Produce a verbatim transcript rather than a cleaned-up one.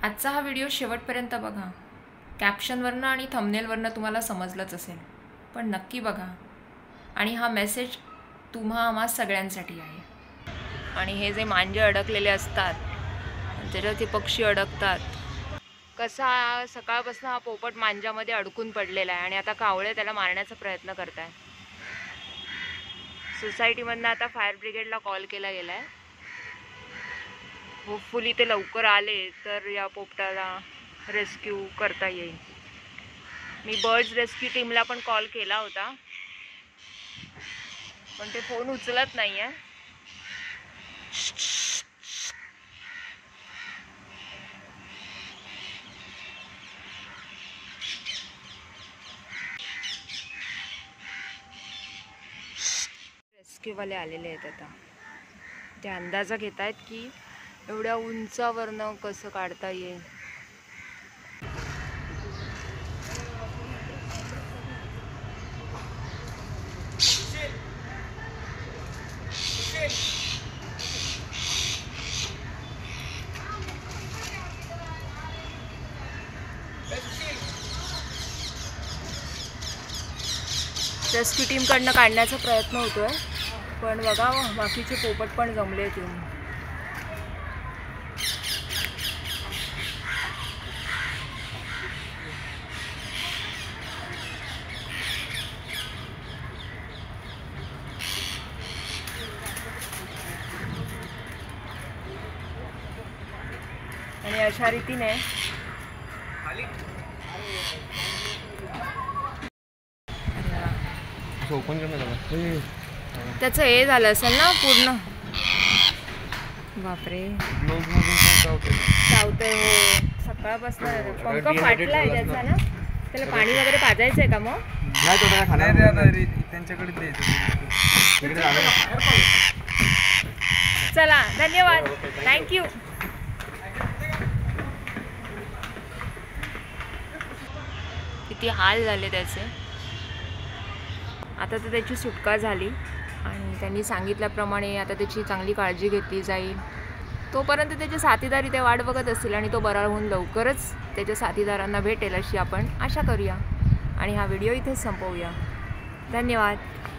आजचा हा व्हिडिओ शेवटपर्यंत बघा. कॅप्शनवरनं आणि थंबनेलवरनं तुम्हाला समजलंच असेल, पण नक्की बघा. आणि हा मेसेज तुम्हा आम्हा सगळ्यांसाठी आहे. आणि हे जे मांजे अडकलेले असतात, त्याच्यात ते पक्षी अडकतात. कसा सकाळपासून हा पोपट मांजामध्ये अडकून पडलेला आहे आणि आता कावळे त्याला मारण्याचा प्रयत्न करत आहे. सोसायटीमधनं आता फायर ब्रिगेडला कॉल केला गेला आहे. होपफुली ते लवकर आले तर या पोपटाला रेस्क्यू करता येईल. मी बर्ड्स रेस्क्यू टीमला पण कॉल केला होता, पण ते फोन उचलत नाही आहे. रेस्क्यूवाले आलेले आहेत. आता ते अंदाजा घेत आहेत की एवढ्या उंचावरनं कसं काढता येईल. रेस्क्यू टीमकडनं काढण्याचा प्रयत्न होतोय, पण बघा बाकीचे पोपट पण जमले येऊन. आणि अशा रीतीने त्याचं हे झालं असेल ना पूर्ण. बापरे चावतंय. हो, सकाळपासून पंख फाटलाय त्याचा ना. त्याला पाणी वगैरे पाजायचंय का मग? चला, धन्यवाद, थँक्यू. किती हाल झाले त्याचे. आता तर त्याची सुटका झाली आणि त्यांनी सांगितल्याप्रमाणे आता त्याची चांगली काळजी घेतली जाईल. तोपर्यंत त्याचे साथीदार इथे वाट बघत असतील आणि तो बरा होऊन लवकरच त्याच्या साथीदारांना भेटेल अशी आपण आशा करूया. आणि हा व्हिडिओ इथेच संपवूया. धन्यवाद.